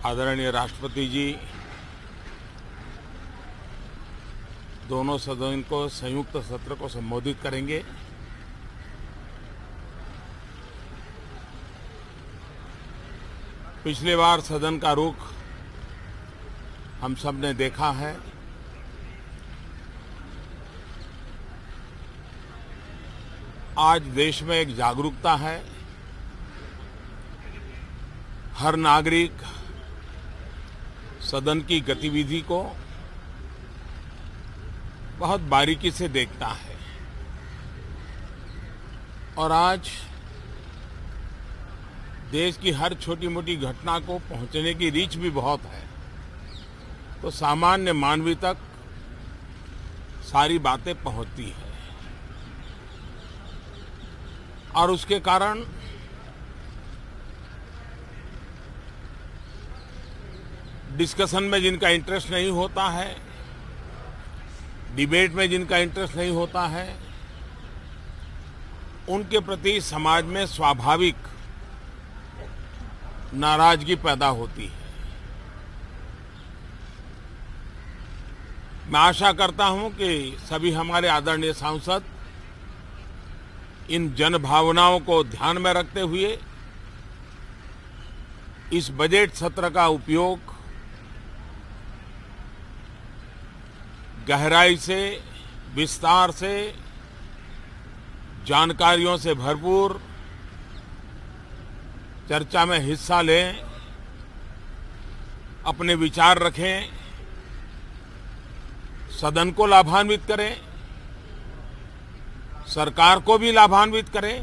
आदरणीय राष्ट्रपति जी दोनों सदन को संयुक्त सत्र को संबोधित करेंगे। पिछले बार सदन का रुख हम सब ने देखा है। आज देश में एक जागरूकता है। हर नागरिक सदन की गतिविधि को बहुत बारीकी से देखता है और आज देश की हर छोटी मोटी घटना को पहुंचने की रीच भी बहुत है, तो सामान्य मानव तक सारी बातें पहुंचती है और उसके कारण डिस्कशन में जिनका इंटरेस्ट नहीं होता है, डिबेट में जिनका इंटरेस्ट नहीं होता है, उनके प्रति समाज में स्वाभाविक नाराजगी पैदा होती है। मैं आशा करता हूं कि सभी हमारे आदरणीय सांसद इन जनभावनाओं को ध्यान में रखते हुए इस बजट सत्र का उपयोग गहराई से, विस्तार से, जानकारियों से भरपूर चर्चा में हिस्सा लें, अपने विचार रखें, सदन को लाभान्वित करें, सरकार को भी लाभान्वित करें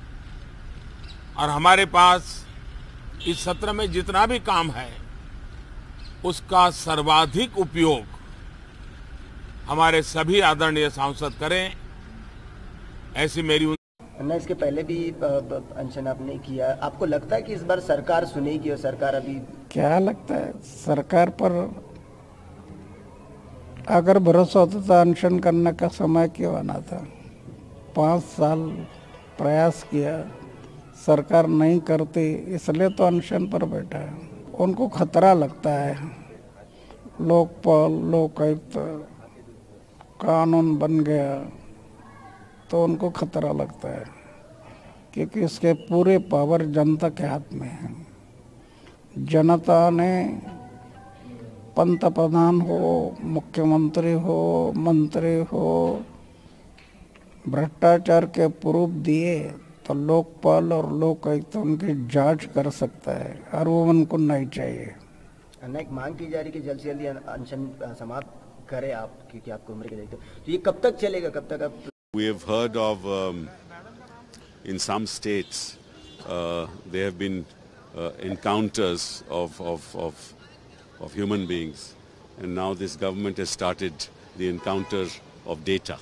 और हमारे पास इस सत्र में जितना भी काम है उसका सर्वाधिक उपयोग हमारे सभी आदरणीय सांसद करें, ऐसी मेरी। अन्ना, इसके पहले भी अनशन आपने किया, आपको लगता है कि इस बार सरकार सुनेगी? और सरकार अभी क्या लगता है, सरकार पर अगर भरोसा होता तो अनशन करने का समय क्यों आना था? 5 साल प्रयास किया, सरकार नहीं करती, इसलिए तो अनशन पर बैठा है। उनको खतरा लगता है, लोकपाल, लोकायुक्त कानून बन गया तो उनको खतरा लगता है, क्योंकि इसके पूरे पावर जनता के हाथ में है। जनता ने पंतप्रधान हो, मुख्यमंत्री हो, मंत्री हो, भ्रष्टाचार के प्रूफ दिए तो लोकपाल और लोकायुक्त उनकी जांच कर सकता है और वो उनको नहीं चाहिए। अन्ना, एक मांग की जा रही कि जल्द से जल्द अनशन समाप्त करें आप, क्योंकि आपकी उम्र के देखते तो ये कब तक चलेगा, कब तक आप? We have heard of in some states there have been encounters of human beings, and now this government has started the encounter of data.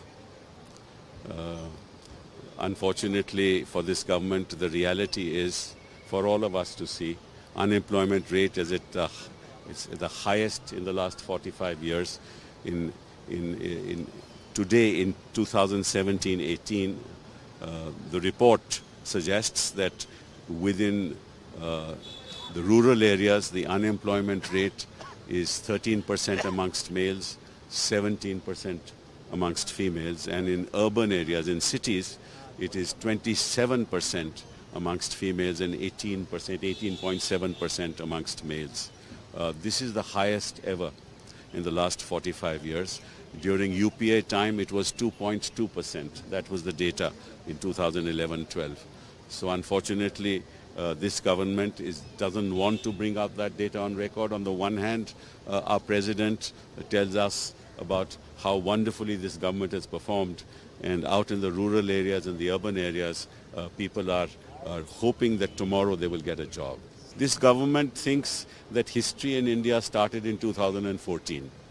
Unfortunately for this government, the reality is for all of us to see. Unemployment rate is at it's the highest in the last 45 years. Today in 2017-18, the report suggests that within the rural areas, the unemployment rate is 13% amongst males, 17% amongst females, and in urban areas, in cities, it is 27% amongst females and 18.7% amongst males. This is the highest ever in the last 45 years. During UPA time, it was 2.2%. That was the data in 2011-12. So unfortunately, this government doesn't want to bring up that data on record. On the one hand, our president tells us about how wonderfully this government has performed, and out in the rural areas and the urban areas, people are hoping that tomorrow they will get a job. This government thinks that history in India started in 2014.